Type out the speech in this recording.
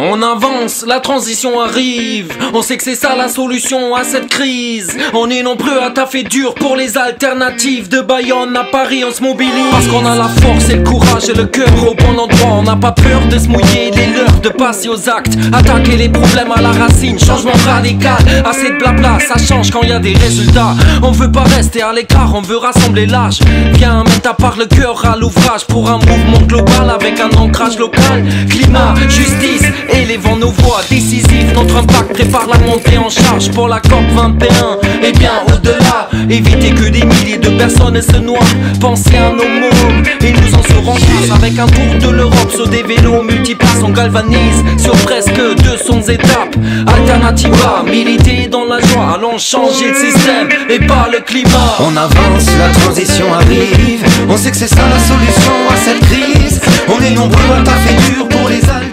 On avance, la transition arrive. On sait que c'est ça la solution à cette crise. On est nombreux à taffer dur pour les alternatives. De Bayonne à Paris on se mobilise, parce qu'on a la force et le courage et le cœur au bon endroit. On n'a pas peur de se mouiller, il est l'heure de passer aux actes. Attaquer les problèmes à la racine, changement radical. Assez de blabla, ça change quand y a des résultats. On veut pas rester à l'écart, on veut rassembler l'âge. Viens mettre à part le cœur à l'ouvrage pour un mouvement global avec un ancrage local. Climat, justice, élevons nos voix décisives. Notre impact prépare la montée en charge pour la COP 21. Et bien au-delà, éviter que des milliers de personnes se noient. Pensez à nos mômes et nous en serons grâce. Avec un tour de l'Europe sur des vélos multiplaces, on galvanise sur presque 200 étapes. Alternativa, militer dans la joie, allons changer le système et pas le climat. On avance, la transition arrive. On sait que c'est ça la solution à cette crise. On est nombreux à taffer dur pour les